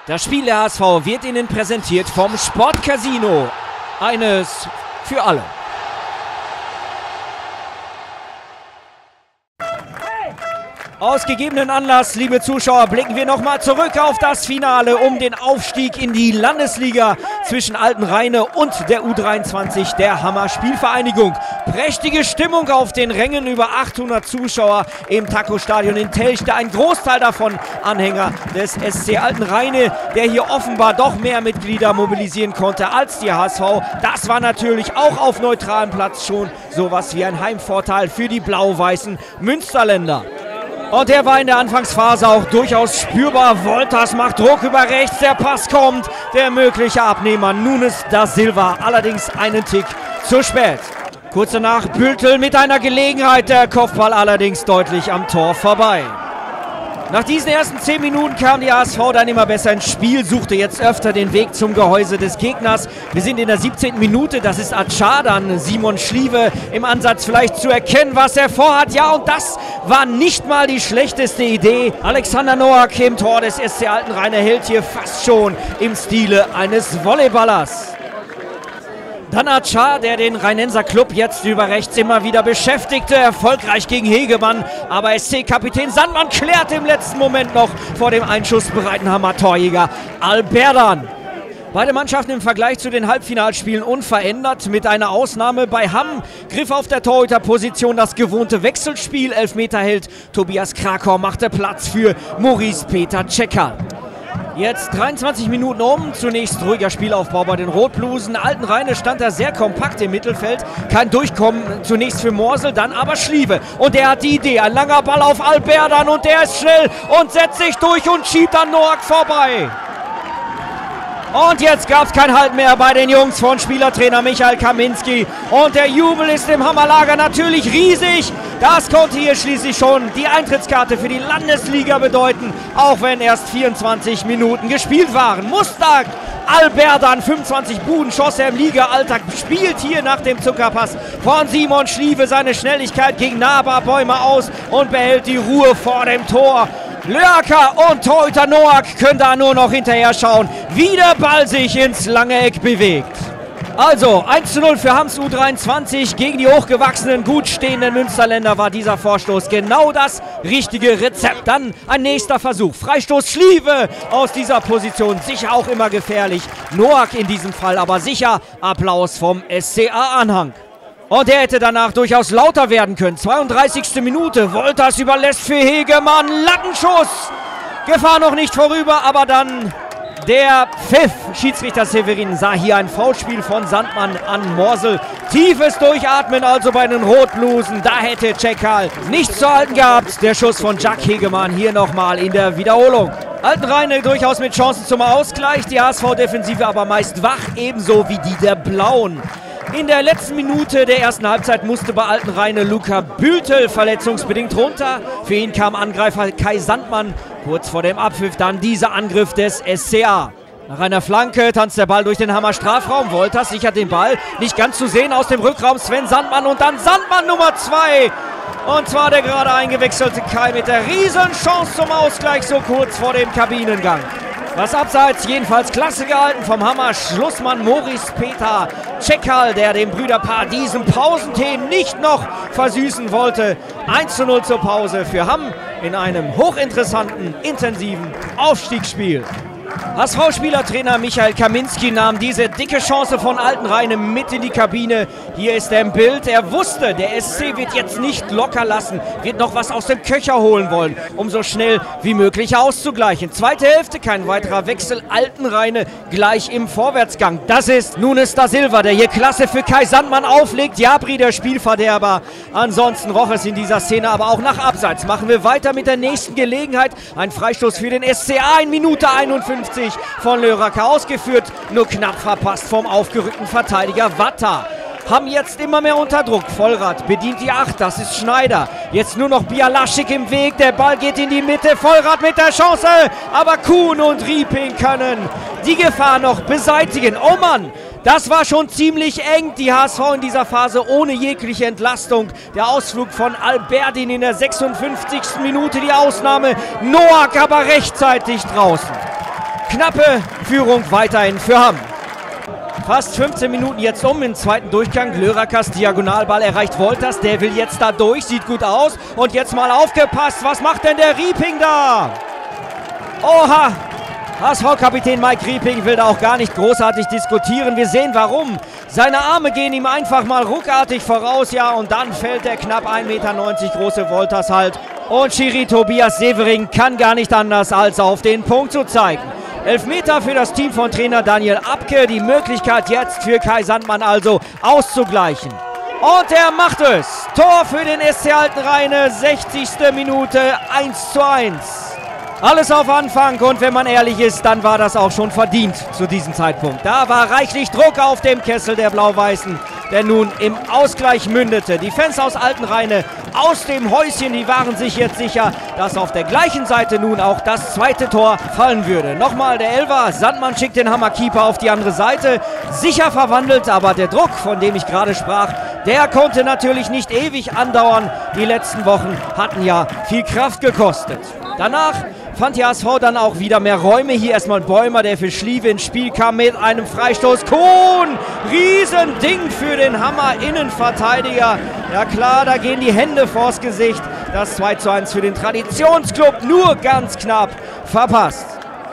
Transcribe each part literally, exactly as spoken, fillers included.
Das Spiel der H S V wird Ihnen präsentiert vom Sportcasino. Eines für alle. Aus gegebenen Anlass, liebe Zuschauer, blicken wir nochmal zurück auf das Finale um den Aufstieg in die Landesliga zwischen Altenrheine und der U dreiundzwanzig der Hammer Spielvereinigung. Prächtige Stimmung auf den Rängen, über achthundert Zuschauer im Taco-Stadion in Telchte. Ein Großteil davon Anhänger des S C Altenrheine, der hier offenbar doch mehr Mitglieder mobilisieren konnte als die H S V. Das war natürlich auch auf neutralem Platz schon sowas wie ein Heimvorteil für die blau-weißen Münsterländer. Und der war in der Anfangsphase auch durchaus spürbar. Wolters macht Druck über rechts, der Pass kommt. Der mögliche Abnehmer Nunes da Silva, allerdings einen Tick zu spät. Kurz danach Bültel mit einer Gelegenheit, der Kopfball allerdings deutlich am Tor vorbei. Nach diesen ersten zehn Minuten kam die H S V dann immer besser ins Spiel, suchte jetzt öfter den Weg zum Gehäuse des Gegners. Wir sind in der siebzehnten Minute, das ist Achar, dann Simon Schliewe im Ansatz vielleicht zu erkennen, was er vorhat. Ja, und das war nicht mal die schlechteste Idee. Alexander Noack im Tor des S C Altenrheine hält hier fast schon im Stile eines Volleyballers. Dann Achar, der den Rheinenser Club jetzt über rechts immer wieder beschäftigte, erfolgreich gegen Hegemann, aber S C-Kapitän Sandmann klärt im letzten Moment noch vor dem einschussbereiten Hammer-Torjäger Alberdan. Beide Mannschaften im Vergleich zu den Halbfinalspielen unverändert, mit einer Ausnahme. Bei Hamm griff auf der Torhüterposition das gewohnte Wechselspiel. Elfmeterheld Tobias Krakau machte Platz für Maurice Peter Tschekal. Jetzt dreiundzwanzig Minuten um, zunächst ruhiger Spielaufbau bei den Rot-Blusen. Altenrheine stand da sehr kompakt im Mittelfeld, kein Durchkommen zunächst für Morsel, dann aber Schliewe. Und der hat die Idee, ein langer Ball auf Alberdan und der ist schnell und setzt sich durch und schiebt an Noack vorbei. Und jetzt gab es kein Halt mehr bei den Jungs von Spielertrainer Michael Kaminski. Und der Jubel ist im Hammerlager natürlich riesig. Das konnte hier schließlich schon die Eintrittskarte für die Landesliga bedeuten, auch wenn erst vierundzwanzig Minuten gespielt waren. Mustag Alberdan, fünfundzwanzig Buden schoss er im Liga-Alltag, spielt hier nach dem Zuckerpass von Simon Schliewe seine Schnelligkeit gegen Nahbarbäume aus und behält die Ruhe vor dem Tor. Lörker und Torhüter Noack können da nur noch hinterher schauen, wie der Ball sich ins lange Eck bewegt. Also eins zu null für Hams U dreiundzwanzig gegen die hochgewachsenen, gut stehenden Münsterländer war dieser Vorstoß genau das richtige Rezept. Dann ein nächster Versuch, Freistoß Schliewe aus dieser Position, sicher auch immer gefährlich. Noack in diesem Fall aber sicher, Applaus vom S C A-Anhang. Und der hätte danach durchaus lauter werden können. zweiunddreißigste Minute, Wolters überlässt für Hegemann, Lattenschuss. Gefahr noch nicht vorüber, aber dann der Pfiff. Schiedsrichter Severin sah hier ein Foulspiel von Sandmann an Morsel. Tiefes Durchatmen also bei den Rot-Blusen. Da hätte Tschekal nichts zu halten gehabt. Der Schuss von Jack Hegemann hier nochmal in der Wiederholung. Altenrheine durchaus mit Chancen zum Ausgleich. Die H S V-Defensive aber meist wach, ebenso wie die der Blauen. In der letzten Minute der ersten Halbzeit musste bei Altenrheine Luca Bültel verletzungsbedingt runter. Für ihn kam Angreifer Kai Sandmann. Kurz vor dem Abpfiff dann dieser Angriff des S C A. Nach einer Flanke tanzt der Ball durch den Hammer Strafraum. Wolters sichert den Ball. Nicht ganz zu sehen aus dem Rückraum Sven Sandmann und dann Sandmann Nummer zwei. Und zwar der gerade eingewechselte Kai mit der Riesenchance zum Ausgleich so kurz vor dem Kabinengang. Was abseits, jedenfalls klasse gehalten vom Hammer Schlussmann Maurice Peter Tschekal, der dem Brüderpaar diesen Pausentee nicht noch versüßen wollte. eins zu null zur Pause für Hamm in einem hochinteressanten, intensiven Aufstiegsspiel. H S V-Spielertrainer Michael Kaminski nahm diese dicke Chance von Altenrheine mit in die Kabine. Hier ist er im Bild. Er wusste, der S C wird jetzt nicht locker lassen, wird noch was aus dem Köcher holen wollen, um so schnell wie möglich auszugleichen. Zweite Hälfte, kein weiterer Wechsel. Altenrheine gleich im Vorwärtsgang. Das ist Nunes da Silva, der hier klasse für Kai Sandmann auflegt. Jabri, der Spielverderber. Ansonsten roch es in dieser Szene aber auch nach Abseits. Machen wir weiter mit der nächsten Gelegenheit. Ein Freistoß für den S C A in Minute einundfünfzig. Von Lörker ausgeführt, nur knapp verpasst vom aufgerückten Verteidiger Watter. Haben jetzt immer mehr unter Druck. Vollrath bedient die acht, das ist Schneider. Jetzt nur noch Bialaschik im Weg, der Ball geht in die Mitte. Vollrath mit der Chance, aber Kuhn und Rieping können die Gefahr noch beseitigen. Oh Mann, das war schon ziemlich eng. Die H S V in dieser Phase ohne jegliche Entlastung. Der Ausflug von Alberdan in der sechsundfünfzigsten Minute die Ausnahme. Noack aber rechtzeitig draußen. Knappe Führung weiterhin für Hamm. Fast fünfzehn Minuten jetzt um im zweiten Durchgang. Glörakers Diagonalball erreicht Wolters. Der will jetzt da durch. Sieht gut aus. Und jetzt mal aufgepasst. Was macht denn der Rieping da? Oha! H S V-Kapitän Mike Rieping will da auch gar nicht großartig diskutieren. Wir sehen warum. Seine Arme gehen ihm einfach mal ruckartig voraus. Ja, und dann fällt der knapp ein Meter neunzig große Wolters halt. Und Schiri Tobias Severing kann gar nicht anders, als auf den Punkt zu zeigen. Elfmeter für das Team von Trainer Daniel Abke. Die Möglichkeit jetzt für Kai Sandmann also auszugleichen. Und er macht es. Tor für den S C Altenrheine. sechzigste Minute, eins zu eins. Alles auf Anfang und wenn man ehrlich ist, dann war das auch schon verdient zu diesem Zeitpunkt. Da war reichlich Druck auf dem Kessel der Blau-Weißen, der nun im Ausgleich mündete. Die Fans aus Altenrheine aus dem Häuschen, die waren sich jetzt sicher, dass auf der gleichen Seite nun auch das zweite Tor fallen würde. Nochmal der Elfer, Sandmann schickt den Hammerkeeper auf die andere Seite. Sicher verwandelt, aber der Druck, von dem ich gerade sprach, der konnte natürlich nicht ewig andauern. Die letzten Wochen hatten ja viel Kraft gekostet. Danach fand die H S V dann auch wieder mehr Räume. Hier erstmal Bäumer, der für Schliewe ins Spiel kam mit einem Freistoß. Kuhn, Riesending für den Hammer-Innenverteidiger. Ja klar, da gehen die Hände vors Gesicht. Das zwei zu eins für den Traditionsclub, nur ganz knapp verpasst.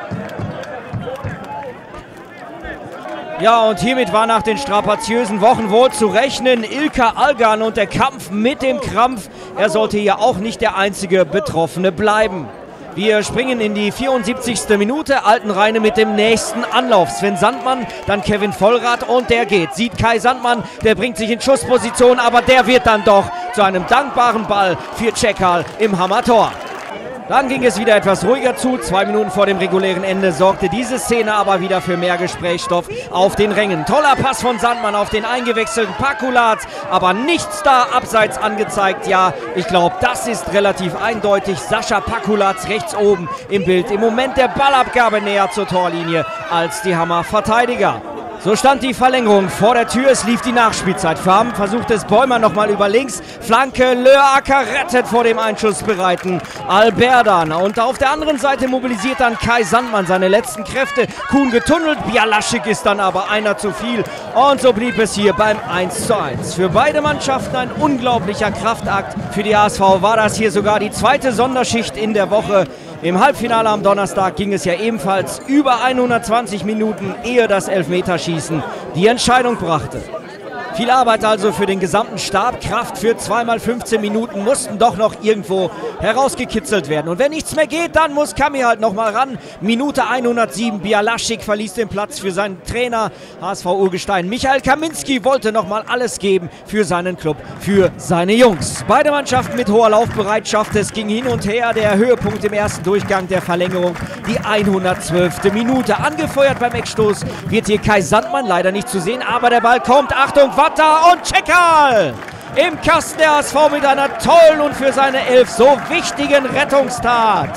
Ja, und hiermit war nach den strapaziösen Wochen wohl zu rechnen. Ilka Algan und der Kampf mit dem Krampf. Er sollte hier auch nicht der einzige Betroffene bleiben. Wir springen in die vierundsiebzigste Minute. Altenrheine mit dem nächsten Anlauf. Sven Sandmann, dann Kevin Vollrath und der geht. Sieht Kai Sandmann, der bringt sich in Schussposition, aber der wird dann doch zu einem dankbaren Ball für Czekal im Hammertor. Dann ging es wieder etwas ruhiger zu. Zwei Minuten vor dem regulären Ende sorgte diese Szene aber wieder für mehr Gesprächsstoff auf den Rängen. Toller Pass von Sandmann auf den eingewechselten Pakulatz, aber nichts da abseits angezeigt. Ja, ich glaube, das ist relativ eindeutig. Sascha Pakulatz rechts oben im Bild. Im Moment der Ballabgabe näher zur Torlinie als die Hammer-Verteidiger. So stand die Verlängerung vor der Tür, es lief die Nachspielzeit. Für Hamm versucht es Bäumer nochmal über links. Flanke, Löaker rettet vor dem Einschussbereiten Alberdan. Und auf der anderen Seite mobilisiert dann Kai Sandmann seine letzten Kräfte. Kuhn getunnelt, Bialaschik ist dann aber einer zu viel. Und so blieb es hier beim eins zu eins. Für beide Mannschaften ein unglaublicher Kraftakt. Für die H S V war das hier sogar die zweite Sonderschicht in der Woche. Im Halbfinale am Donnerstag ging es ja ebenfalls über hundertzwanzig Minuten, ehe das Elfmeterschießen die Entscheidung brachte. Viel Arbeit also für den gesamten Stab. Kraft für zweimal fünfzehn Minuten mussten doch noch irgendwo herausgekitzelt werden. Und wenn nichts mehr geht, dann muss Kami halt nochmal ran. Minute hundertsieben, Bialaschik verließ den Platz für seinen Trainer, H S V-Urgestein. Michael Kaminski wollte nochmal alles geben für seinen Club, für seine Jungs. Beide Mannschaften mit hoher Laufbereitschaft. Es ging hin und her. Der Höhepunkt im ersten Durchgang der Verlängerung, die hundertzwölfte Minute. Angefeuert beim Eckstoß wird hier Kai Sandmann leider nicht zu sehen, aber der Ball kommt. Achtung, Watter und Czekal im Kasten der H S V mit einer tollen und für seine Elf so wichtigen Rettungstat.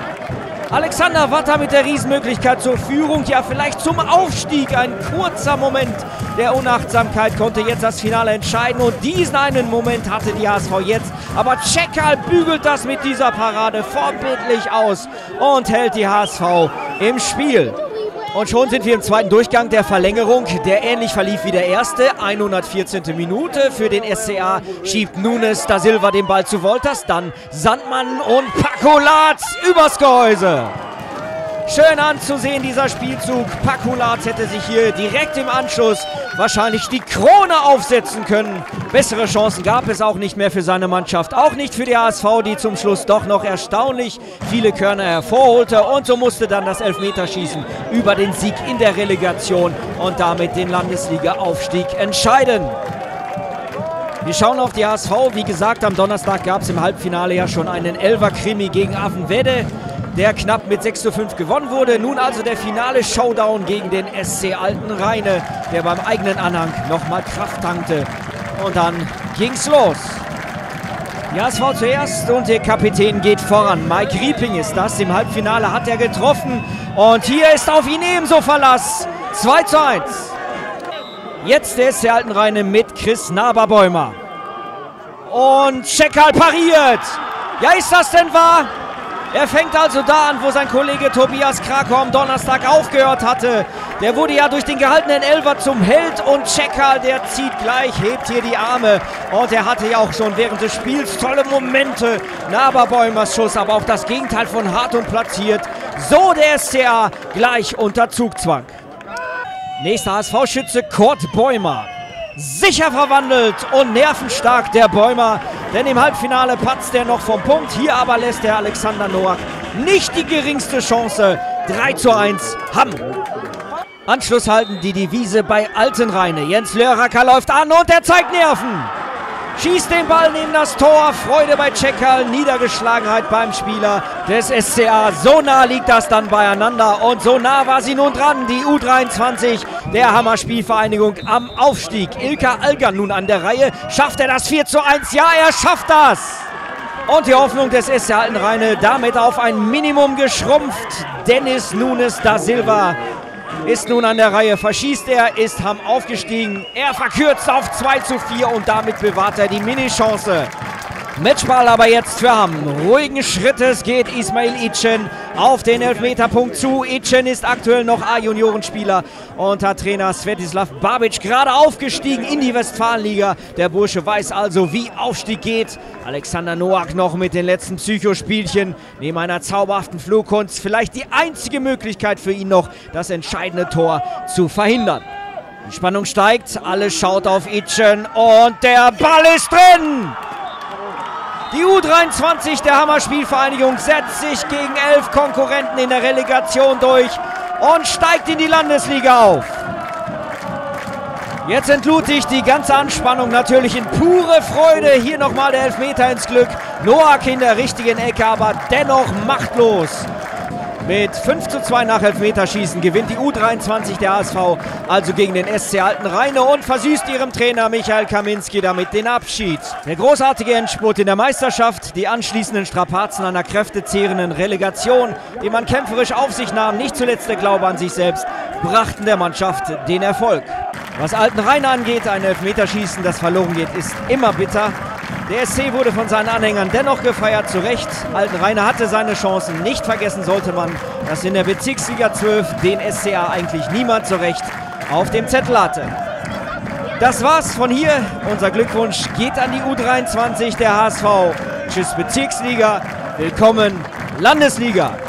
Alexander Watter mit der Riesenmöglichkeit zur Führung, ja vielleicht zum Aufstieg. Ein kurzer Moment der Unachtsamkeit konnte jetzt das Finale entscheiden und diesen einen Moment hatte die H S V jetzt. Aber Czekal bügelt das mit dieser Parade vorbildlich aus und hält die H S V im Spiel. Und schon sind wir im zweiten Durchgang der Verlängerung, der ähnlich verlief wie der erste. hundertvierzehnte Minute für den S C A schiebt Nunes da Silva den Ball zu Wolters, dann Sandmann und Pakulatz übers Gehäuse. Schön anzusehen, dieser Spielzug. Pakulatz hätte sich hier direkt im Anschluss wahrscheinlich die Krone aufsetzen können. Bessere Chancen gab es auch nicht mehr für seine Mannschaft. Auch nicht für die H S V, die zum Schluss doch noch erstaunlich viele Körner hervorholte. Und so musste dann das Elfmeterschießen über den Sieg in der Relegation und damit den Landesliga-Aufstieg entscheiden. Wir schauen auf die H S V. Wie gesagt, am Donnerstag gab es im Halbfinale ja schon einen Elfer-Krimi gegen Affenwedde, der knapp mit sechs zu fünf gewonnen wurde. Nun also der finale Showdown gegen den S C Altenrheine, der beim eigenen Anhang nochmal Kraft tankte. Und dann ging's los. Die H S V zuerst und der Kapitän geht voran. Mike Rieping ist das. Im Halbfinale hat er getroffen. Und hier ist auf ihn ebenso Verlass. zwei zu eins. Jetzt der S C Altenrheine mit Chris Naberbäumer. Und Czekal pariert. Ja, ist das denn wahr? Er fängt also da an, wo sein Kollege Tobias Krakow am Donnerstag aufgehört hatte. Der wurde ja durch den gehaltenen Elfer zum Held und Czekal, der zieht gleich, hebt hier die Arme. Und er hatte ja auch schon während des Spiels tolle Momente. Naberbäumers Schuss, aber auch das Gegenteil von hart und platziert. So der S C A gleich unter Zugzwang. Nächster H S V-Schütze Kurt Bäumer. Sicher verwandelt und nervenstark der Bäumer, denn im Halbfinale patzt er noch vom Punkt. Hier aber lässt der Alexander Noack nicht die geringste Chance. drei zu eins Hamm. Anschluss halten die Devise bei Altenrheine. Jens Lörracker läuft an und er zeigt Nerven. Schießt den Ball neben das Tor. Freude bei Czekal, Niedergeschlagenheit beim Spieler des S C A. So nah liegt das dann beieinander und so nah war sie nun dran. Die U dreiundzwanzig der Hammer Spielvereinigung am Aufstieg. Ilka Algan nun an der Reihe. Schafft er das vier zu eins? Ja, er schafft das. Und die Hoffnung des S C Altenrheine damit auf ein Minimum geschrumpft. Dennis Nunes da Silva ist nun an der Reihe, verschießt er, ist Hamm aufgestiegen. Er verkürzt auf zwei zu vier und damit bewahrt er die Mini-Chance. Matchball aber jetzt für Hamm. Ruhigen Schrittes geht Ismail Itchen auf den Elfmeterpunkt zu. Itchen ist aktuell noch A-Juniorenspieler und hat Trainer Svetislav Babic gerade aufgestiegen in die Westfalenliga. Der Bursche weiß also, wie Aufstieg geht. Alexander Noack noch mit den letzten Psychospielchen. Neben einer zauberhaften Flugkunst vielleicht die einzige Möglichkeit für ihn noch, das entscheidende Tor zu verhindern. Die Spannung steigt, alles schaut auf Itchen und der Ball ist drin! Die U dreiundzwanzig der Hammer Spielvereinigung setzt sich gegen elf Konkurrenten in der Relegation durch und steigt in die Landesliga auf. Jetzt entlutigt die ganze Anspannung natürlich in pure Freude. Hier nochmal der Elfmeter ins Glück. Noack in der richtigen Ecke, aber dennoch machtlos. Mit fünf zu zwei nach Elfmeterschießen gewinnt die U dreiundzwanzig der H S V also gegen den S C Altenrheine und versüßt ihrem Trainer Michael Kaminski damit den Abschied. Der großartige Endspurt in der Meisterschaft, die anschließenden Strapazen einer kräftezehrenden Relegation, die man kämpferisch auf sich nahm, nicht zuletzt der Glaube an sich selbst, brachten der Mannschaft den Erfolg. Was Altenrheine angeht, ein Elfmeterschießen, das verloren geht, ist immer bitter. Der S C wurde von seinen Anhängern dennoch gefeiert, zu Recht. Altenrheine hatte seine Chancen. Nicht vergessen sollte man, dass in der Bezirksliga zwölf den S C A eigentlich niemand zu Recht auf dem Zettel hatte. Das war's von hier. Unser Glückwunsch geht an die U dreiundzwanzig der H S V. Tschüss Bezirksliga, willkommen Landesliga.